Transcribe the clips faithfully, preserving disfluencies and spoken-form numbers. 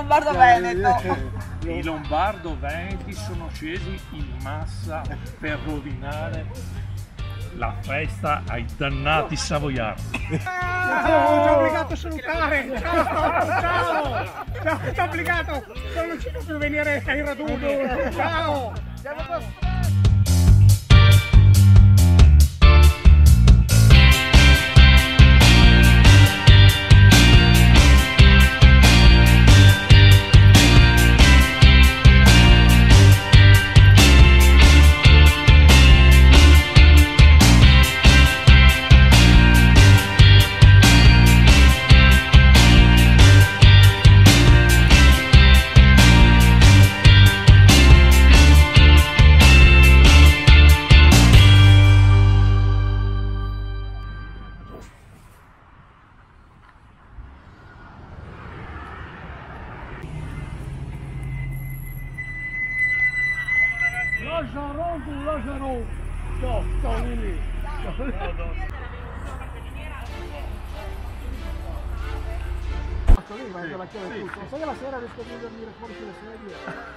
Lombardo-Veneto. I Lombardo-Veneti sono scesi in massa per rovinare la festa ai dannati savoiardi. Ciao, ti ho obbligato a salutare. Ciao, ciao. Ciao, ti ho obbligato. Non riuscito più a venire ai raduni. Ciao. Siamo costretti. Lazzaro, Lazzaro! Ciao, ciao Lili! Faccio lì, ma la chiave tutto. Sai che la sera riesco a venire fuori sulle sedie?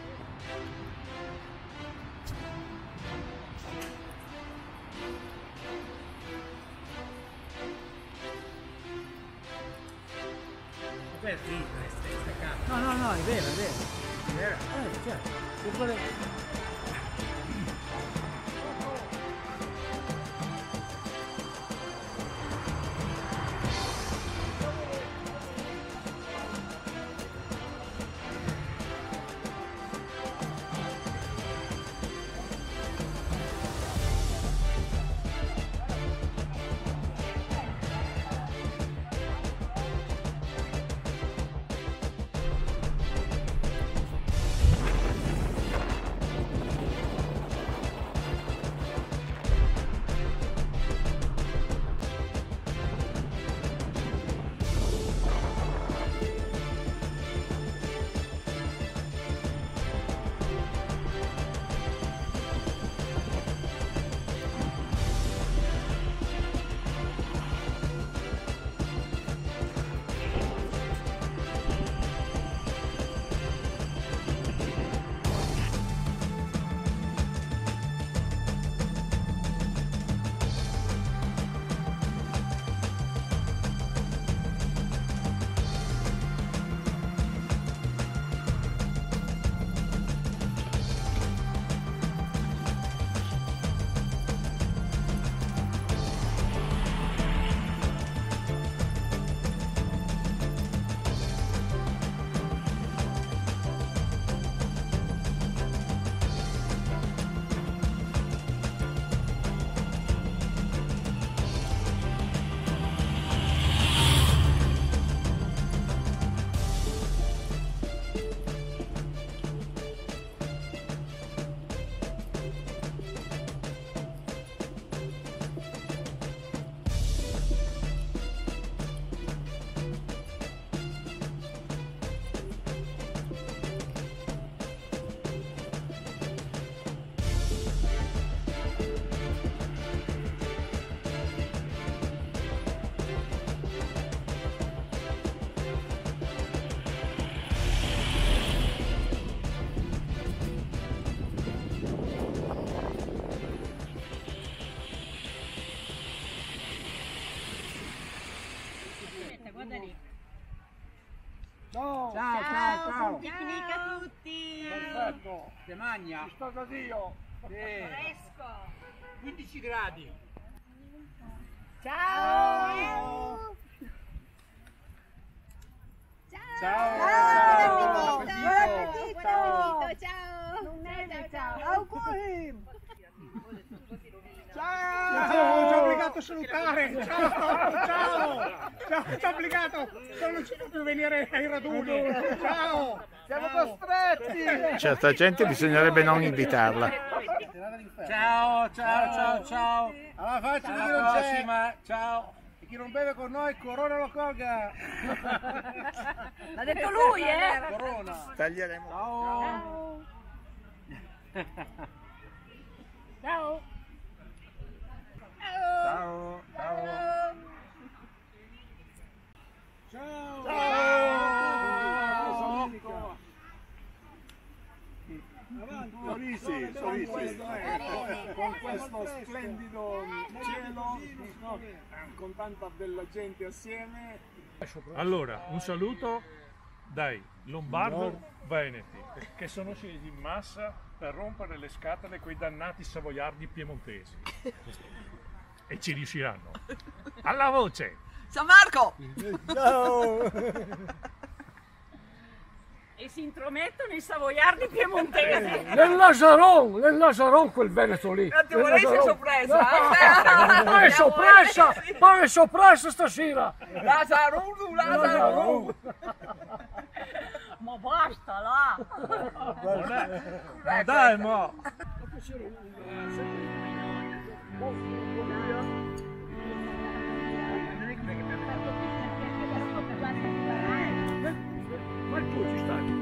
No, no, no, è vero, è vero. È vero? Eh, certo. Ciao, ciao, ciao, ciao. Picnic a tutti. Perfetto. Te magna? Ci sto da Dio. Sì. Fresco. quindici gradi. Ciao. Ciao. Ciao. Buon Buon appetito. appetito. Ciao. Non è Ciao, ciao. ciao. Auguri. Ciao. Ciao, ti ho obbligato a salutare. Ciao, ciao. Ciao, ti ho obbligato. Non riuscito più a venire ai raduni. Ciao. Siamo costretti. Certa gente bisognerebbe non invitarla. Ciao, ciao, ciao, ciao. Alla faccia di chi Alla non c'è. prossima, ciao. E chi non beve con noi, Corona lo colga. L'ha detto lui, eh? Corona. Taglieremo. Ciao. Ciao. Ciao. Ciao. Ciao. Ciao. con questo splendido cielo, no, con tanta bella gente assieme. Allora, un saluto dai Lombardo Veneti che sono scesi in massa per rompere le scatole quei dannati savoiardi piemontesi e ci riusciranno. Alla voce! San Marco! Ciao! E si intromettono i savoiardi piemontesi. Nel Lazaron, nel Lazaron quel Veneto lì. Non ti vorrei essere sorpresa. Ma è soppressa, ma è soppressa stasera. Lazaron, Lazaron. Ma basta là. Ma dai, mo! Ma tu ci stai?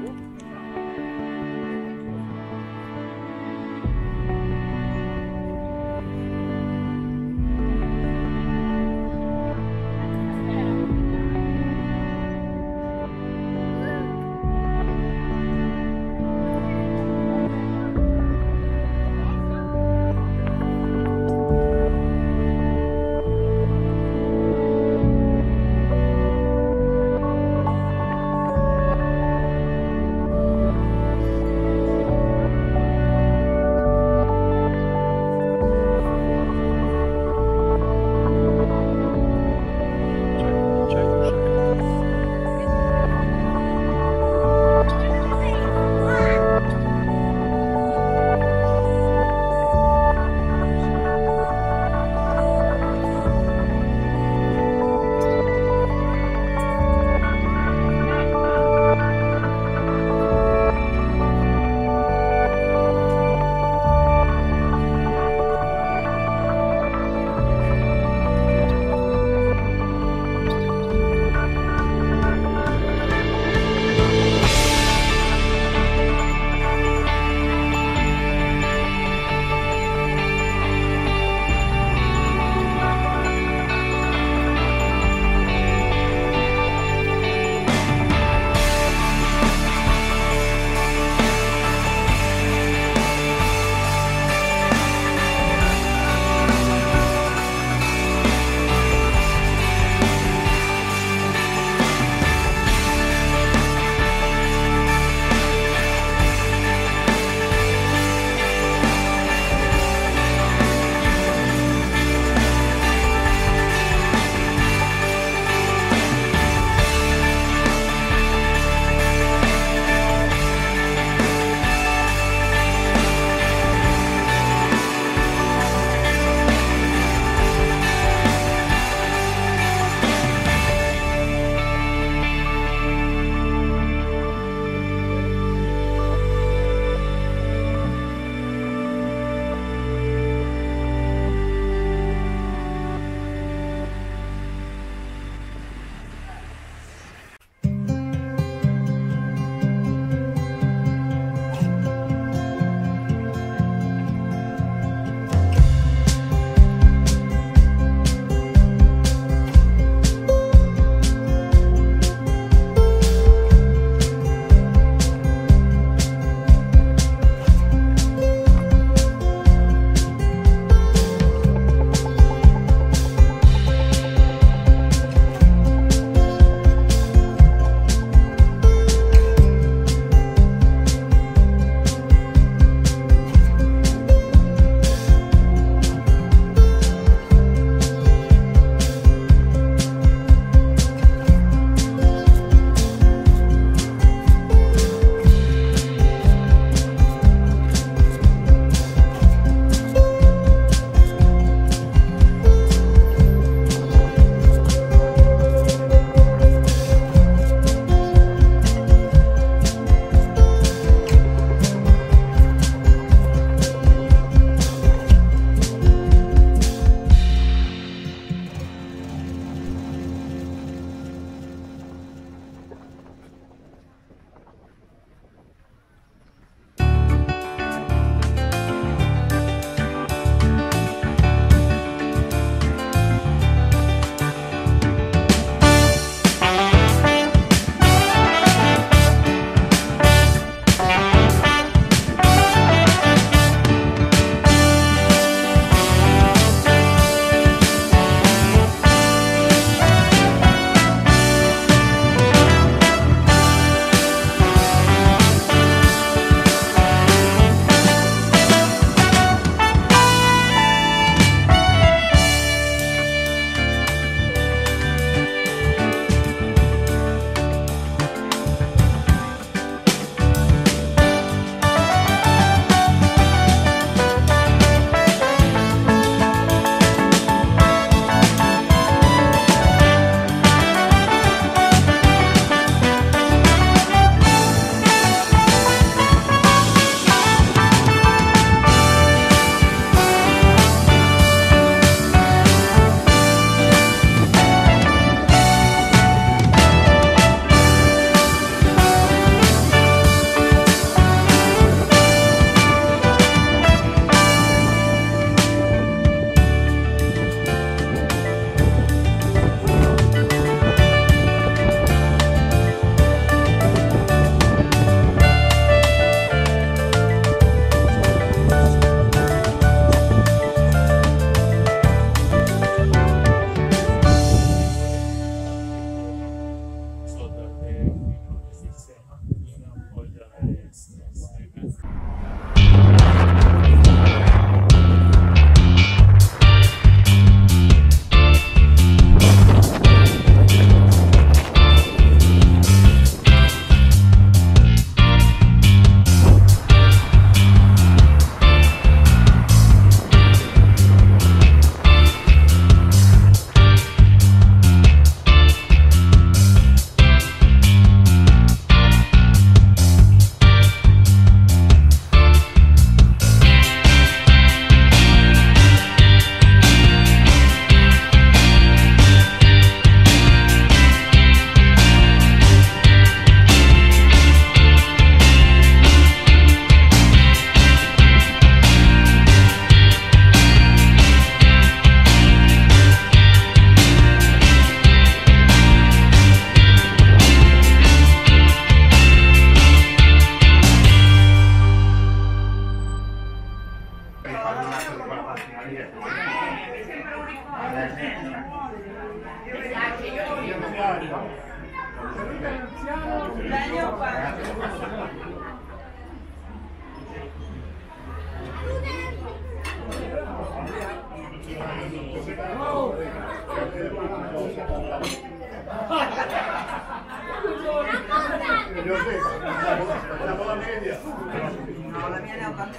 Facciamo la media. No, la mia ne ha ottanta.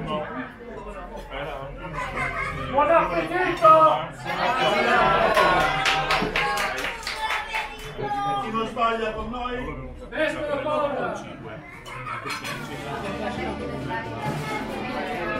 Buon appetito! Chi non sbaglia con noi? Destra, Paolo! cinque.